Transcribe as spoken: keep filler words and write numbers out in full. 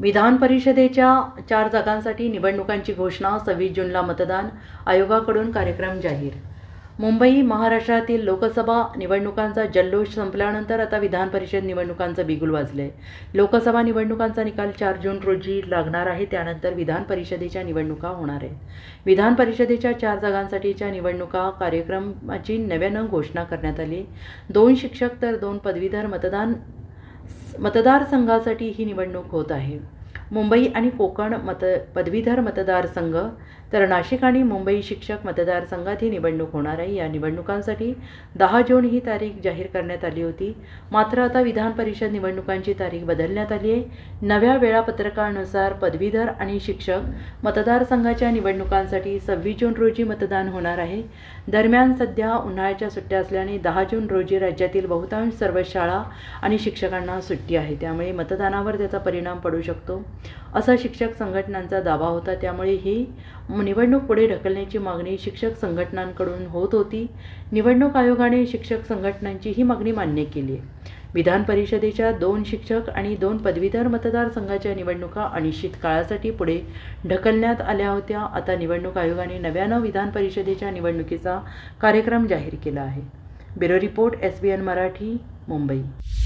विधान परिषदेच्या चार जागांसाठी निवडणुकांची घोषणा. सव्वीस जूनला मतदान. आयोगाकडून कार्यक्रम जाहीर. मुंबई महाराष्ट्रातील लोकसभा निवडणुकांचा जल्लोष संपल्यानंतर आता विधान परिषद निवडणुकांचं बिगुल वाजलंय. लोकसभा निवडणुकांचा निकाल चार जून रोजी लागणार आहे. त्यानंतर विधान परिषदेच्या निवडणुका होणार आहेत. विधान परिषदेच्या चार जागांसाठीच्या निवडणुका कार्यक्रमाची नव्यानं घोषणा करण्यात आली. दोन शिक्षक तर दोन पदवीधर मतदान मतदारसंघासाठी ही निवडणूक होत आहे. मुंबई आणि कोकण मत पदवीधर मतदारसंघ तर नाशिक आणि मुंबई शिक्षक मतदारसंघात ही निवडणूक होणार आहे. या निवडणुकांसाठी दहा जून ही तारीख जाहीर करण्यात आली होती. मात्र आता विधान परिषद निवडणुकांची तारीख बदलण्यात आली आहे. नव्या वेळापत्रकानुसार पदवीधर आणि शिक्षक मतदारसंघाच्या निवडणुकांसाठी सव्वीस जून रोजी मतदान होणार आहे. दरम्यान सध्या उन्हाळ्याच्या सुट्ट्या असल्याने दहा जून रोजी राज्यातील बहुतांश सर्व शाळा आणि शिक्षकांना सुट्टी आहे. त्यामुळे मतदानावर त्याचा परिणाम पडू शकतो असा शिक्षक संघटनांचा दावा होता. त्यामुळे ही निवडणूक पुढे ढकलण्याची मागणी शिक्षक संघटनांकडून होत होती. निवडणूक आयोगाने शिक्षक संघटनांची ही मागणी मान्य केली आहे. विधान परिषदेच्या दोन शिक्षक आणि दोन पदवीधर मतदारसंघाच्या निवडणुका अनिश्चित काळासाठी पुढे ढकलण्यात आल्या होत्या. आता निवडणूक आयोगाने नव्यानं विधान परिषदेच्या निवडणुकीचा कार्यक्रम जाहीर केला आहे. Bureau report, S B N Marathi, Mumbai.